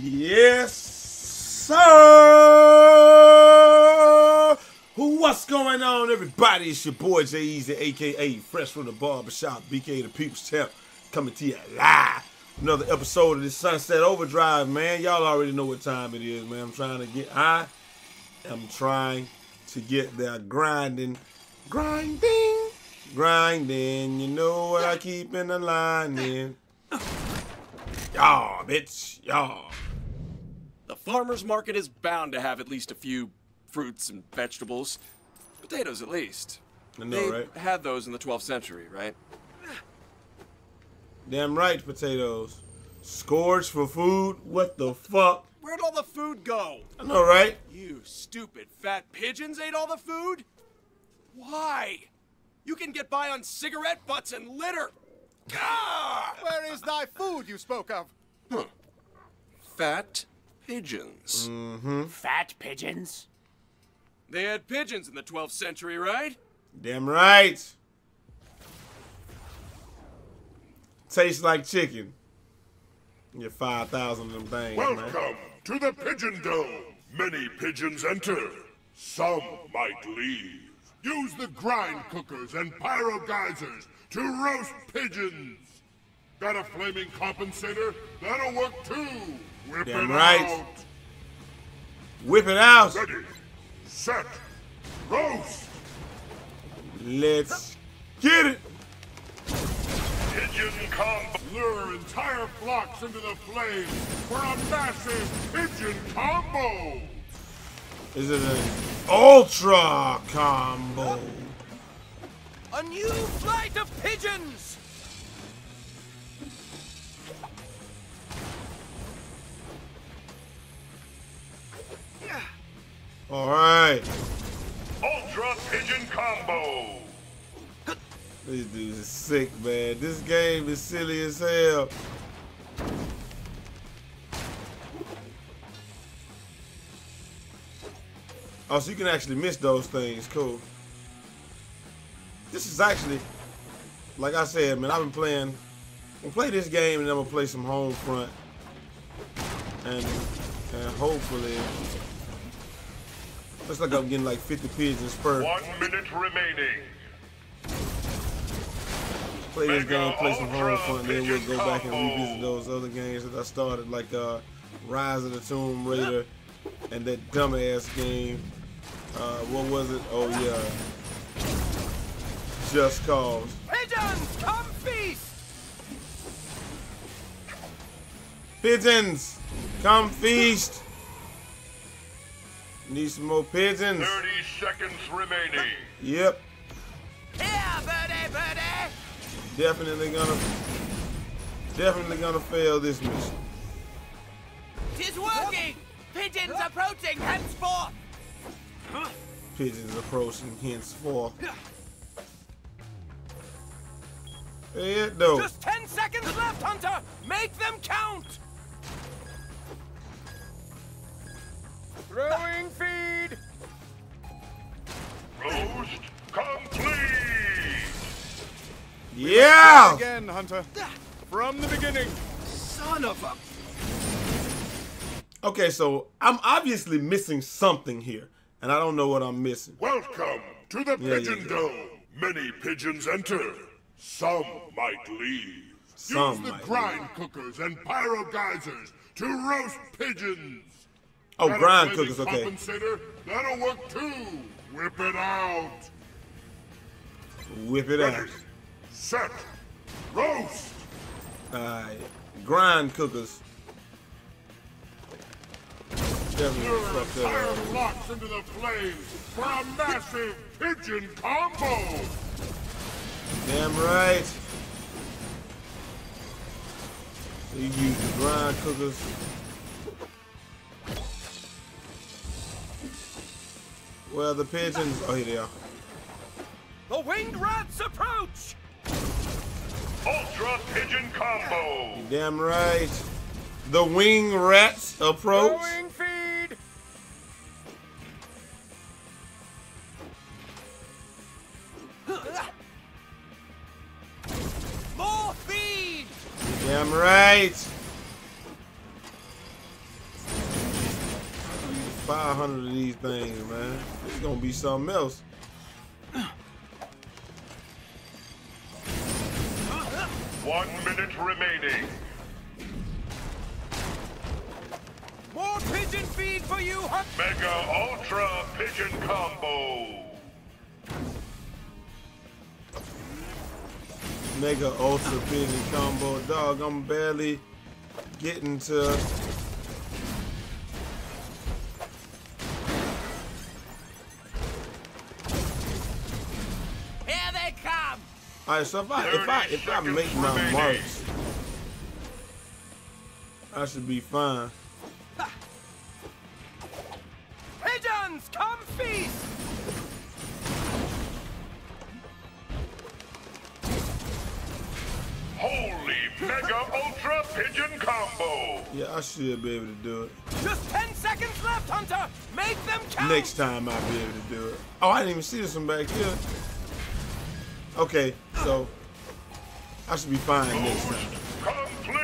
Yes, sir. What's going on, everybody? It's your boy J.Eazy, a.k.a. Fresh from the Barbershop, BK the People's Champ, coming to you live. Another episode of this Sunset Overdrive, man. Y'all already know what time it is, man. I'm trying to get there grinding. You know what I keep in the line in. Y'all, bitch, y'all. The farmer's market is bound to have at least a few fruits and vegetables. Potatoes, at least. I know, right? They had those in the 12th century, right? Damn right, potatoes. Scourged for food? What the fuck? Where'd all the food go? I know, right? You stupid fat pigeons ate all the food? Why? You can get by on cigarette butts and litter. Ah! Where is thy food you spoke of? Huh. Fat pigeons. Mm-hmm. Fat pigeons? They had pigeons in the 12th century, right? Damn right. Tastes like chicken. Get 5,000 of them things, Welcome man. to the Pigeon Dome. Many pigeons enter. Some might leave. Use the grind cookers and pyro geysers to roast pigeons. Got a flaming compensator? That'll work too. Whip Damn it right. out. Whip it out. Ready, set, roast. Let's get it. Pigeon combo. Lure entire flocks into the flames for a massive pigeon combo. Is it an ultra combo? A new flight of pigeons! All right. Ultra pigeon combo. This dude is sick, man. This game is silly as hell. Oh, so you can actually miss those things. Cool. This is actually, like I said, man, I've been playing. I'm gonna play this game and then I'm gonna play some home front. And hopefully, looks like I'm getting like 50 pigeons per. 1 minute remaining. Play this game, play some home front, and then we'll go back and revisit those other games that I started, like Rise of the Tomb Raider and that dumbass game. What was it? Oh yeah, Just Cause. Pigeons, come feast! Pigeons, come feast. Need some more pigeons. 30 seconds remaining. Yep, Here, birdie, birdie! definitely gonna fail this mission. Tis working! Pigeons approaching henceforth! Pigeons approaching henceforth. Hey, though. Just 10 seconds left, Hunter! Make them count! Throwing feed! Roast complete. Yeah. Again, Hunter. From the beginning. Son of a... Okay, so I'm obviously missing something here, and I don't know what I'm missing. Welcome to the Pigeon Dome. Many pigeons enter. Some might leave. Some Use the might grind cookers and pyro geysers to roast pigeons. Oh, Got a grind flaming cookers, okay. compensator? That'll work too. Whip it out. Whip it out. Ready, set, roast. Alright, grind cookers. Definitely Lure fucked that entire up. flocks into the flames for a massive pigeon combo. Damn right. So you use the grind cookers. Well, the pigeons. Oh, here they are. The winged rats approach! Ultra pigeon combo. Damn right. The wing rats approach. Throwing feed! More feed! Damn right. 500 of these things, man. It's gonna be something else. One minute remaining. More pigeon feed for you, Hunt. Mega Ultra Pigeon Combo. Mega Ultra Pigeon Combo. Dog, I'm barely getting to... Here they come. Alright, so if I make my marks, I should be fine. Pigeons, come feast. Holy Mega Ultra Pigeon Combo. Yeah, I should be able to do it. Just 10 seconds left, Hunter. Make them count. Next time I'll be able to do it. Oh, I didn't even see this one back here. Okay, so I should be fine next time. Complete.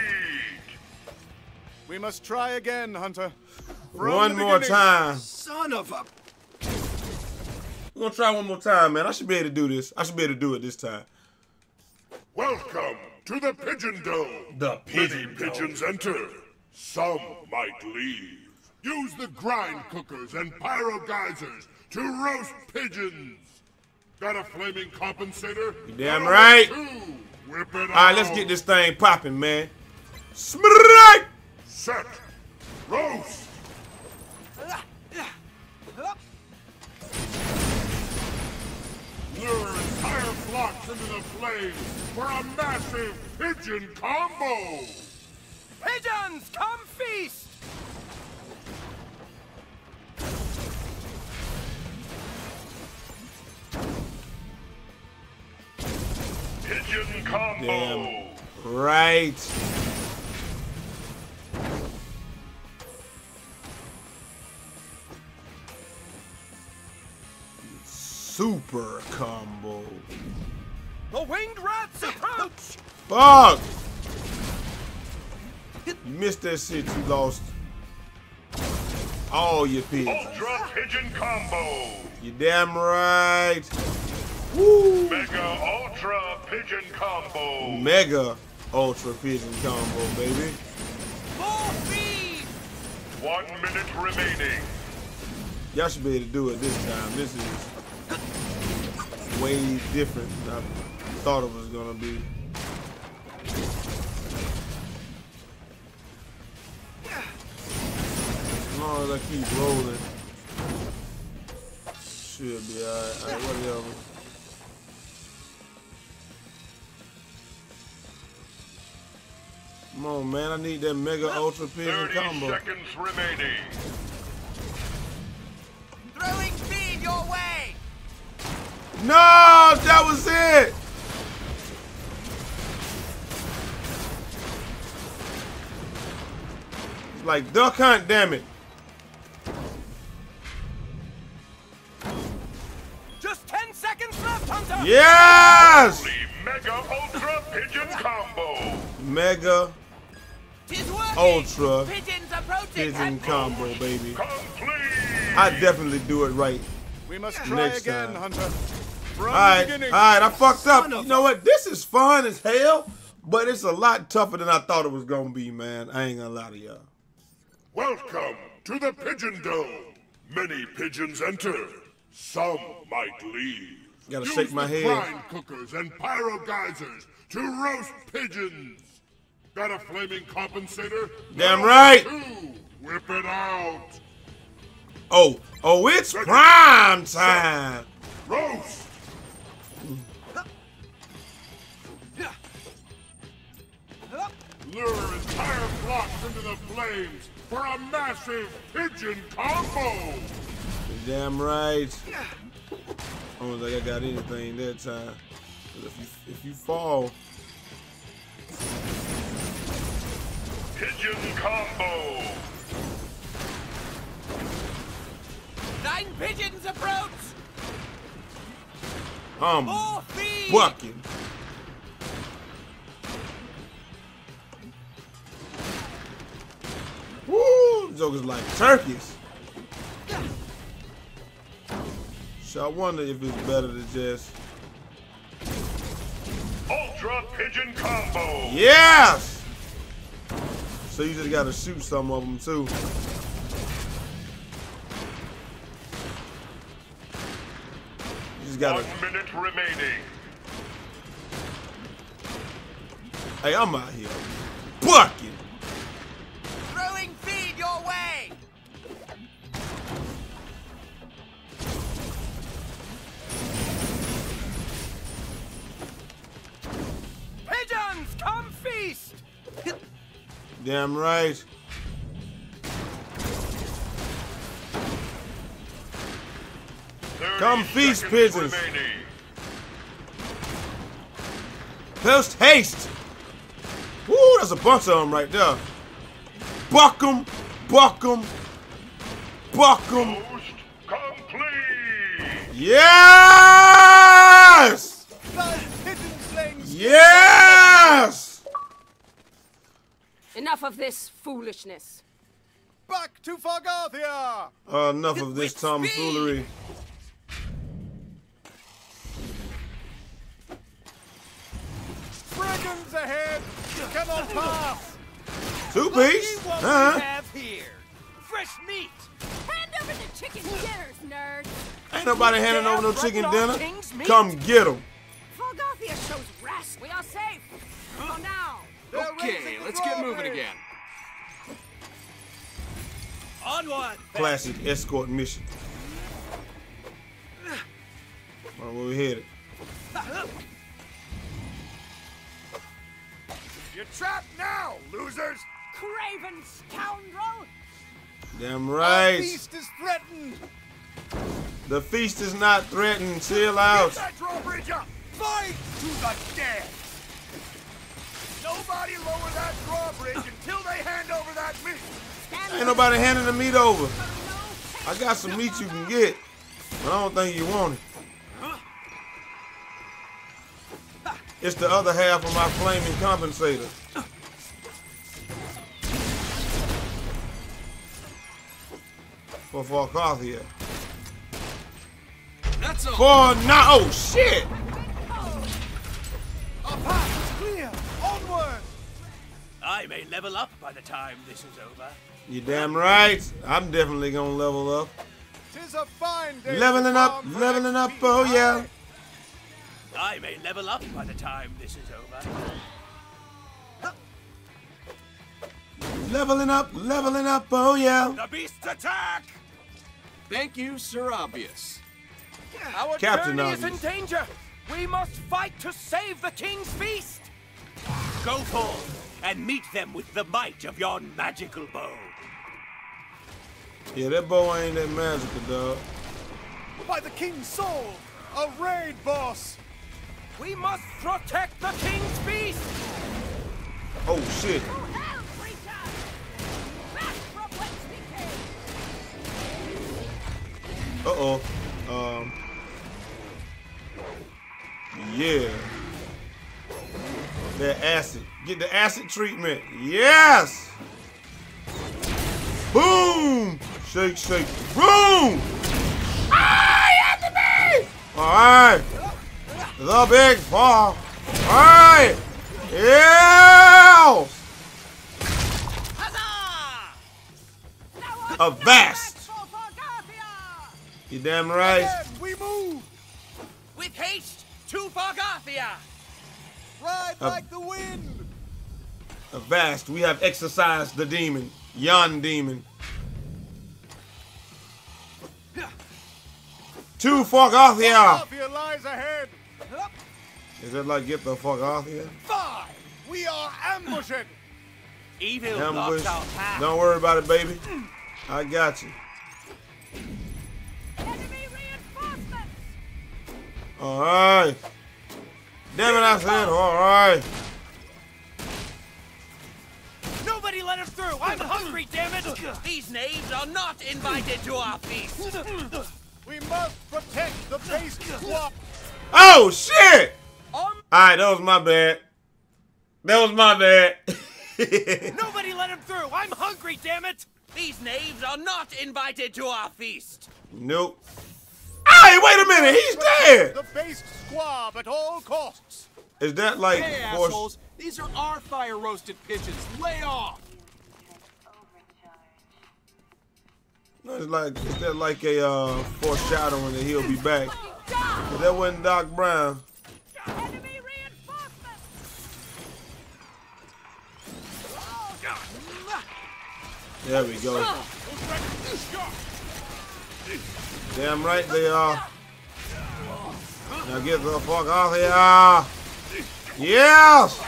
We must try again, Hunter. One more time. Son of a... We're gonna try one more time, man. I should be able to do this. I should be able to do it this time. Welcome to the Pigeon Dome. The Many pigeons enter. Some might leave. Use the grind cookers and pyro geysers to roast pigeons. Got a flaming compensator? You damn right. Two. Whip it Alright, let's get this thing popping, man. Smack! Set. Roast. Lure entire flocks into the flames for a massive pigeon combo. Pigeons, come feast. Pigeon combo. Damn right. Super combo. The winged rats approach. Fuck! You missed that shit, you lost all your pigeons. Ultra Pigeon Combo. You damn right. Woo! Mega Ultra Pigeon Combo. Mega Ultra Pigeon Combo, baby. More feed. 1 minute remaining. Y'all should be able to do it this time. This is way different than I thought it was gonna be. As long as I keep rolling, should be alright. Alright, whatever. Come on, man. I need that Mega Ultra Pigeon 30 Combo. seconds remaining. Throwing feed your way. No, that was it. It's like duck hunt, damn it. Just 10 seconds left, Hunter. Yes! The Mega Ultra Pigeon Combo. Mega 'Tis working. Ultra Pigeons approaching. Pigeon Combo, baby. Complete. I definitely do it right. We must try Next again, time. Hunter. From the Alright, beginning. I fucked up. You know what? This is fun as hell, but it's a lot tougher than I thought it was gonna be, man. I ain't gonna lie to y'all. Welcome to the Pigeon Dome. Many pigeons enter. Some might leave. Gotta Use shake my the head. grind cookers and pyro geysers to roast pigeons. Got a flaming compensator? Damn Round right. 2. Whip it out. Oh, it's prime time. Roast. Lure entire flocks into the flames for a massive pigeon combo. You're damn right. I don't think I got anything that time. 'Cause if you fall, Pigeon combo. 9 pigeons approach. I'm More feed. bucking. Woo! Jokers like turkeys. So I wonder if it's better to just... Ultra Pigeon Combo! Yes! So you just gotta shoot some of them too. You just gotta... 1 minute remaining. Hey, I'm out here bucking. Throwing feed your way! Pigeons, come feast! Damn right. Come feast, pigeons. Remaining. Post haste. Woo, there's a bunch of them right there. Buck 'em, buck 'em, buck 'em. Post complete. Yes! Pigeon slaying. Yes! Enough of this foolishness. Back to Fargathia! Enough of this tomfoolery. Brigands ahead! You cannot pass! Two-piece? What Uh-huh. we have here? Fresh meat! Hand over the chicken dinners, nerd. Ain't nobody handing over no chicken Right dinner. on King's meat. Come get 'em. Fargathia shows rest. We are safe. For now. They're Okay, raising the let's get moving drawbridge. again. Onward! Classic escort mission. Where we headed? You're trapped now, losers! Craven scoundrel. Damn Our right. feast is threatened! The feast is not threatened. Chill out. Get that drawbridge up! Fight to the death! Nobody lower that drawbridge until they hand over that meat! Ain't nobody handing the meat over. I got some meat you can get, but I don't think you want it. It's the other half of my flaming compensator. For Fargathia. That's all. For now. Oh shit! Our path is clear! Onward! I may level up by the time this is over. You damn right. I'm definitely gonna level up. 'Tis a fine day. Leveling to up, farm for leveling up. XP. Oh yeah. I may level up by the time this is over. Leveling up, leveling up. Oh yeah. The beasts attack! Thank you, Sir Obvious. Our Captain journey is in Obvious. danger! We must fight to save the king's feast! Go forth and meet them with the might of your magical bow. Yeah, that bow ain't that magical, dog. By the king's soul! A raid, boss! We must protect the king's feast! Oh shit. To hell, creature. Back from whence we came. Uh-oh. Yeah. That acid. Get the acid treatment. Yes! Boom! Shake, shake. Boom! Ah, after me! Alright. The big fall. Alright. Yeah! Huzzah! A vast. For Fargathia. You damn right. Ahead, we move! With haste to Fargathia! Ride like the wind! Avast, we have exorcised the demon. Yon demon. To Fargathia! Fargathia lies ahead! Is that like get the Fargathia? Five! We are ambushing! Evil Ambush. blocks our path. Don't worry about it, baby. I got you. Enemy reinforcements. Alright. Damn it, I said alright. Nobody let us through! I'm hungry, damn it! These knaves are not invited to our feast! We must protect the base swap! Oh, shit! Um, Alright, that was my bad. That was my bad. Nobody let him through! I'm hungry, damn it! These knaves are not invited to our feast! Nope. Ah, Hey, wait a minute, he's dead. The based squab at all costs. Is that like Hey, assholes! These are our fire-roasted pigeons. Lay off! No, is that like a foreshadowing that he'll be back? But that wasn't Doc Brown. Enemy reinforcements! There we go. Damn right they are. Now get the fuck off here. Yes!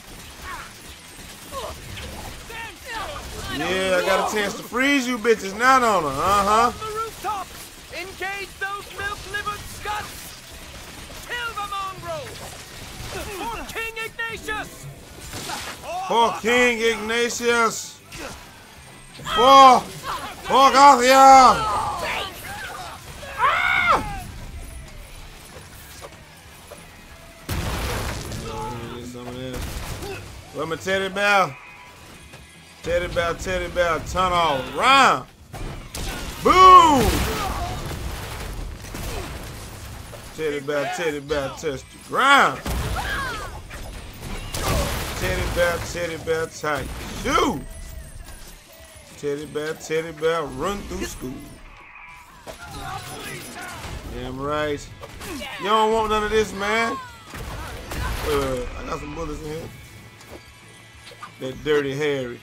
Yeah, I got a chance to freeze you bitches now, don't I? Uh-huh. The rooftop! Engage those milk-livered scuds! Kill the mongrels! For King Ignatius! For King Ignatius! For Gothia! Where my teddy bear? Teddy bear, turn all around. Boom! Teddy bear, touch the ground. Teddy bear, tight shoe. Teddy bear, run through school. Damn right. You don't want none of this, man. I got some bullets in here. That dirty Harry.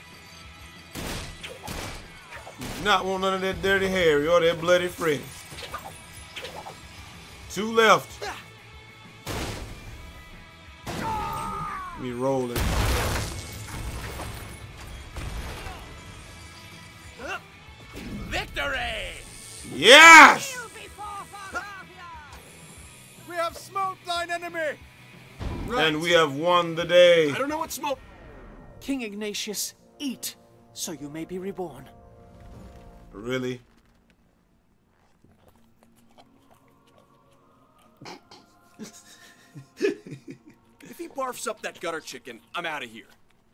You do not want none of that dirty Harry or that bloody Freddy. 2 left. Me rolling. Victory! Yes! We have smote thine enemy. And we have won the day. I don't know what smoke. King Ignatius, eat, so you may be reborn. Really? If he barfs up that gutter chicken, I'm out of here.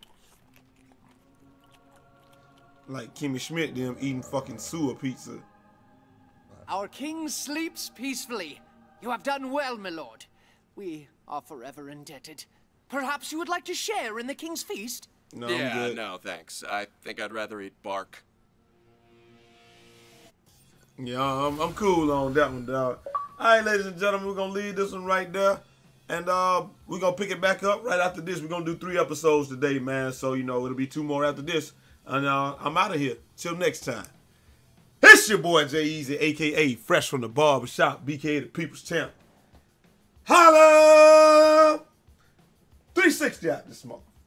Like Kimmy Schmidt them eating fucking sewer pizza. Our king sleeps peacefully. You have done well, my lord. We are forever indebted. Perhaps you would like to share in the king's feast? No, I'm Yeah, good. no, thanks. I think I'd rather eat bark. Yeah, I'm cool on that one, dog. All right, ladies and gentlemen, we're gonna leave this one right there, and we're gonna pick it back up right after this. We're gonna do 3 episodes today, man. So you know it'll be 2 more after this, and I'm out of here. Till next time. It's your boy Jay Easy, aka Fresh from the Barbershop, BK the People's Champ. Holla! 360 out this month.